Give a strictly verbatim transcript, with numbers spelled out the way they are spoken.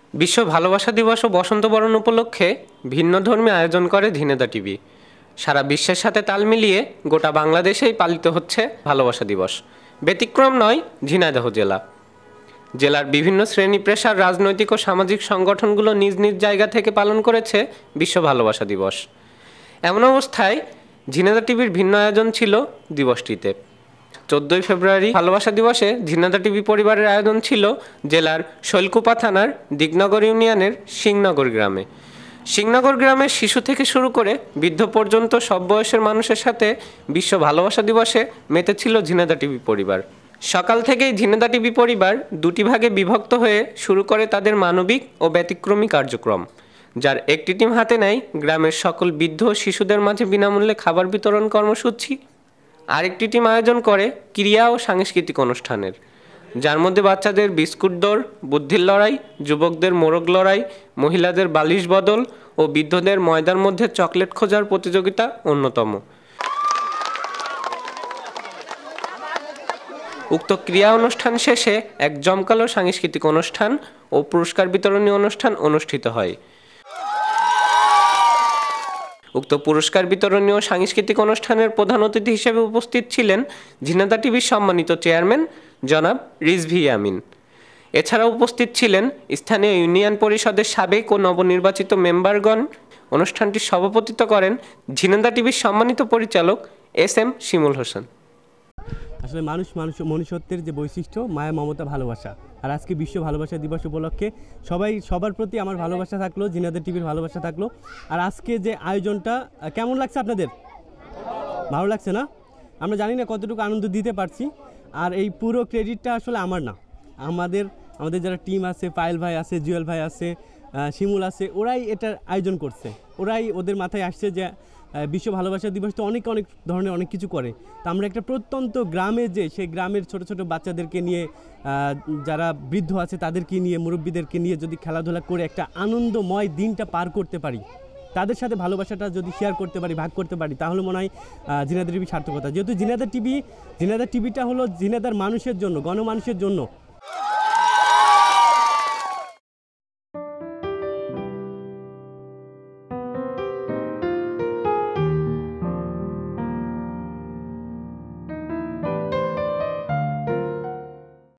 বিশ্ব ভালোবাসা দিবস ও বসন্ত বরণ উপলক্ষে ভিন্নধর্মী আয়োজন করে ঝিনেদা টিভি। সারা বিশ্বের সাথে তাল মিলিয়ে গোটা বাংলাদেশেই পালিত হচ্ছে ভালোবাসা দিবস। ব্যতিক্রম নয় ঝিনাইদহ জেলা। জেলার বিভিন্ন শ্রেণী পেশার রাজনৈতিক ও সামাজিক সংগঠনগুলো নিজ নিজ জায়গা থেকে পালন করেছে বিশ্ব ভালোবাসা দিবস। এমন অবস্থায় ঝিনেদা টিভির ভিন্ন আয়োজন ছিল দিবসটিতে। চোদ্দোই ফেব্রুয়ারি ভালোবাসা দিবসে ঝিনেদা টিভি পরিবারের আয়োজন ছিল জেলার শৈলকুপা থানার দিগনগর ইউনিয়নের সিংনগর গ্রামে। সিংনগর গ্রামের শিশু থেকে শুরু করে বৃদ্ধ পর্যন্ত সব বয়সের মানুষের সাথে বিশ্ব ভালোবাসা দিবসে মেতেছিল ঝিনেদা টিভি পরিবার। সকাল থেকেই ঝিনেদা টিভি পরিবার দুটি ভাগে বিভক্ত হয়ে শুরু করে তাদের মানবিক ও ব্যতিক্রমী কার্যক্রম, যার একটি টিম হাতে নেয় গ্রামের সকল বৃদ্ধ ও শিশুদের মাঝে বিনামূল্যে খাবার বিতরণ কর্মসূচি। আরেকটি টিম আয়োজন করে ক্রীড়া ও সাংস্কৃতিক অনুষ্ঠানের, যার মধ্যে বাচ্চাদের বিস্কুট দৌড়, বুদ্ধির লড়াই, যুবকদের মোরগ লড়াই, মহিলাদের বালিশ বদল ও বৃদ্ধদের ময়দার মধ্যে চকলেট খোঁজার প্রতিযোগিতা অন্যতম। উক্ত ক্রীড়া অনুষ্ঠান শেষে এক জমকালো সাংস্কৃতিক অনুষ্ঠান ও পুরস্কার বিতরণী অনুষ্ঠান অনুষ্ঠিত হয়। উক্ত পুরস্কার বিতরণী ও সাংস্কৃতিক অনুষ্ঠানের প্রধান অতিথি হিসেবে উপস্থিত ছিলেন ঝিনেদা টিভির সম্মানিত চেয়ারম্যান জনাব রিজভী আমিন। এছাড়াও উপস্থিত ছিলেন স্থানীয় ইউনিয়ন পরিষদের সাবেক ও নবনির্বাচিত মেম্বারগণ। অনুষ্ঠানটির সভাপতিত্ব করেন ঝিনেদা টিভির সম্মানিত পরিচালক এস এম শিমুল হোসেন। আসলে মানুষ মানুষ মনুষ্যত্বের যে বৈশিষ্ট্য, মায়া, মমতা, ভালোবাসা। আর আজকে বিশ্ব ভালোবাসা দিবস উপলক্ষে সবাই সবার প্রতি আমার ভালোবাসা থাকলো, ঝিনেদা টিভির ভালোবাসা থাকলো। আর আজকে যে আয়োজনটা কেমন লাগছে আপনাদের? ভালো লাগছে না? আমরা জানি না কতটুকু আনন্দ দিতে পারছি। আর এই পুরো ক্রেডিটটা আসলে আমার না, আমাদের আমাদের যারা টিম আছে, পায়েল ভাই আছে, জুয়েল ভাই আছে, শিমুল আছে, ওরাই এটার আয়োজন করছে। ওরাই ওদের মাথায় আসছে যে বিশ্ব ভালোবাসা দিবস তো অনেক অনেক ধরনের অনেক কিছু করে, তো আমরা একটা প্রত্যন্ত গ্রামে যে সেই গ্রামের ছোট ছোট বাচ্চাদেরকে নিয়ে, যারা বৃদ্ধ আছে তাদেরকে নিয়ে, মুরব্বীদেরকে নিয়ে যদি খেলাধুলা করে একটা আনন্দময় দিনটা পার করতে পারি, তাদের সাথে ভালোবাসাটা যদি শেয়ার করতে পারি, ভাগ করতে পারি, তাহলে মনে হয় ঝিনেদা টিভি সার্থকতা। যেহেতু ঝিনেদা টিভি ঝিনেদা টিভিটা হলো ঝিনেদার মানুষের জন্য, গণমানুষের জন্য।